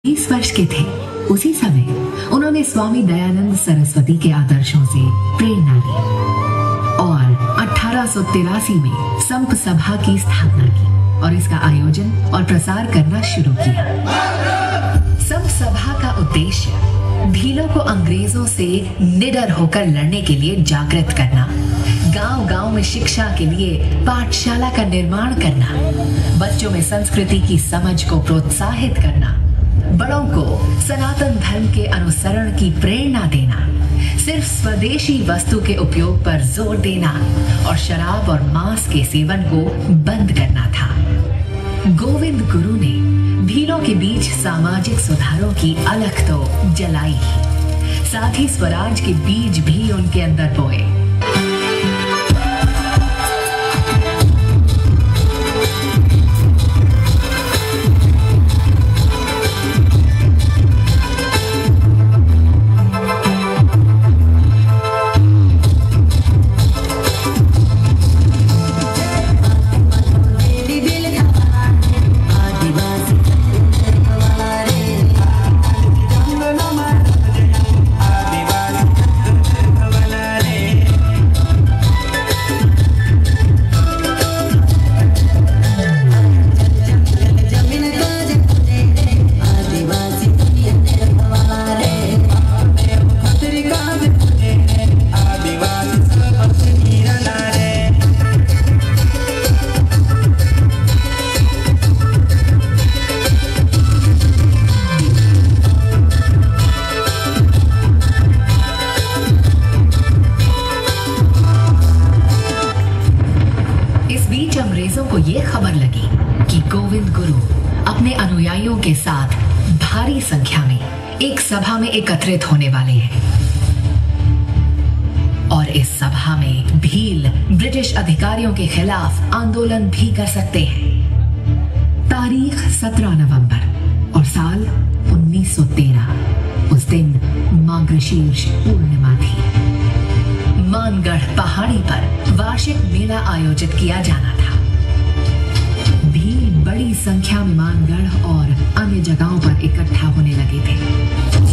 20 वर्ष के थे उसी समय उन्होंने स्वामी दयानंद सरस्वती के आदर्शों से प्रेरणा ली और 1883 में संप सभा की स्थापना की और इसका आयोजन और प्रसार करना शुरू किया। संप सभा का उद्देश्य भीलों को अंग्रेजों से निडर होकर लड़ने के लिए जागृत करना, गांव-गांव में शिक्षा के लिए पाठशाला का निर्माण करना, बच्चों में संस्कृति की समझ को प्रोत्साहित करना, बड़ों को सनातन धर्म के अनुसरण की प्रेरणा देना, सिर्फ स्वदेशी वस्तु के उपयोग पर जोर देना और शराब और मांस के सेवन को बंद करना था। गोविंद गुरु ने भीलों के बीच सामाजिक सुधारों की अलख तो जलाई ही, साथ ही स्वराज के बीज भी उनके अंदर बोए। अंग्रेजों को यह खबर लगी कि गोविंद गुरु अपने अनुयायियों के साथ भारी संख्या में एक सभा में एकत्रित होने वाले हैं और इस सभा में भील ब्रिटिश अधिकारियों के खिलाफ आंदोलन भी कर सकते हैं। तारीख 17 नवंबर और साल 1913। उस दिन मार्गशीर्ष पूर्णिमा थी। मानगढ़ पहाड़ी पर वार्षिक मेला आयोजित किया जाना था। भील बड़ी संख्या में मानगढ़ और अन्य जगहों पर इकट्ठा होने लगे थे।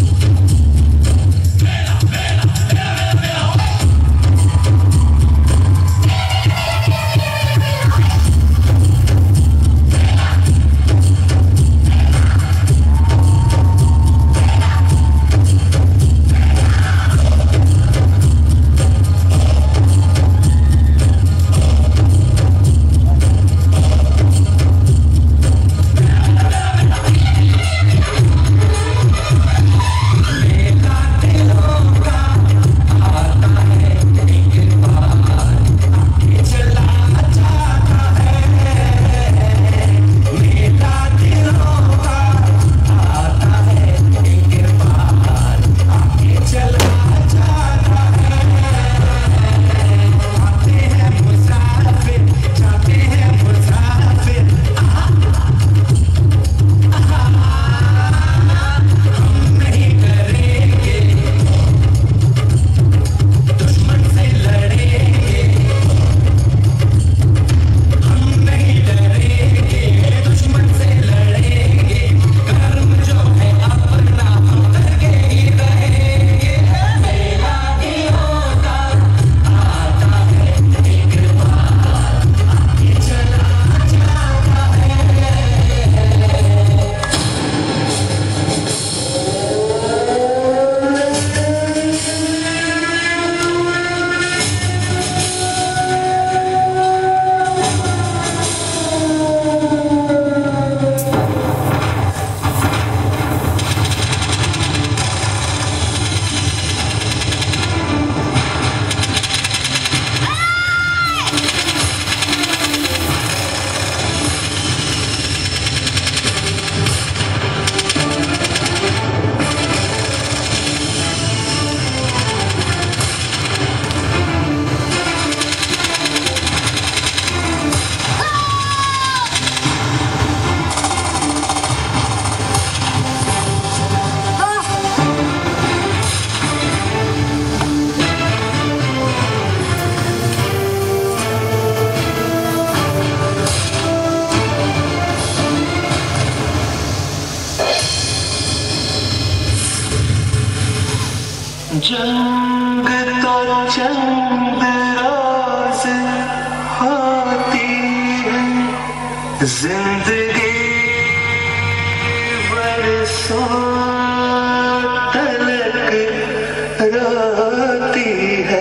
जंग तो चंद राज होती है, जिंदगी बरसों तलक रोती है।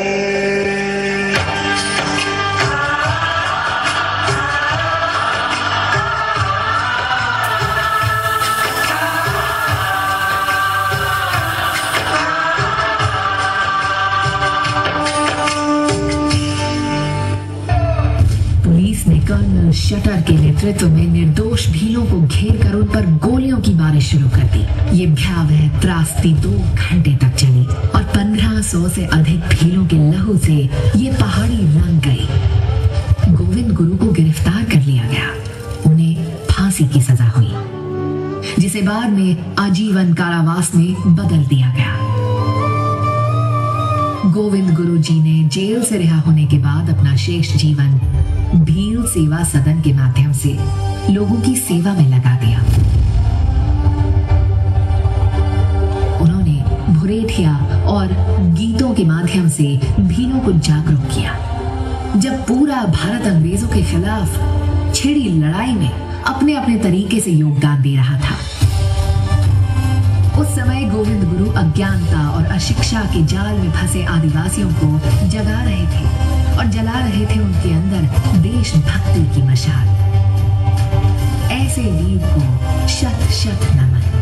पुलिस ने कर्नल शटर के नेतृत्व में निर्दोष भीलों को घेर कर उन पर गोलियों की बारिश शुरू कर दी। ये भयावह त्रासदी 2 घंटे तक चली और 1500 से अधिक भीलों के लहू से ये पहाड़ी रंग गई। गोविंद गुरु को गिरफ्तार कर लिया गया। उन्हें फांसी की सजा हुई, जिसे बाद में आजीवन कारावास में बदल दिया गया। गोविंद गुरु जी ने जेल से रिहा होने के बाद अपना शेष जीवन भील सेवा सदन के माध्यम से लोगों की सेवा में लगा दिया। उन्होंने भुरेठिया और गीतों के माध्यम से भीलों को जागरूक किया। जब पूरा भारत अंग्रेजों के खिलाफ छिड़ी लड़ाई में अपने अपने तरीके से योगदान दे रहा था, उस समय गोविंद गुरु अज्ञानता और अशिक्षा के जाल में फंसे आदिवासियों को जगा रहे थे और जला रहे थे उनके अंदर देशभक्ति की मशाल। ऐसे वीर को शत शत नमन।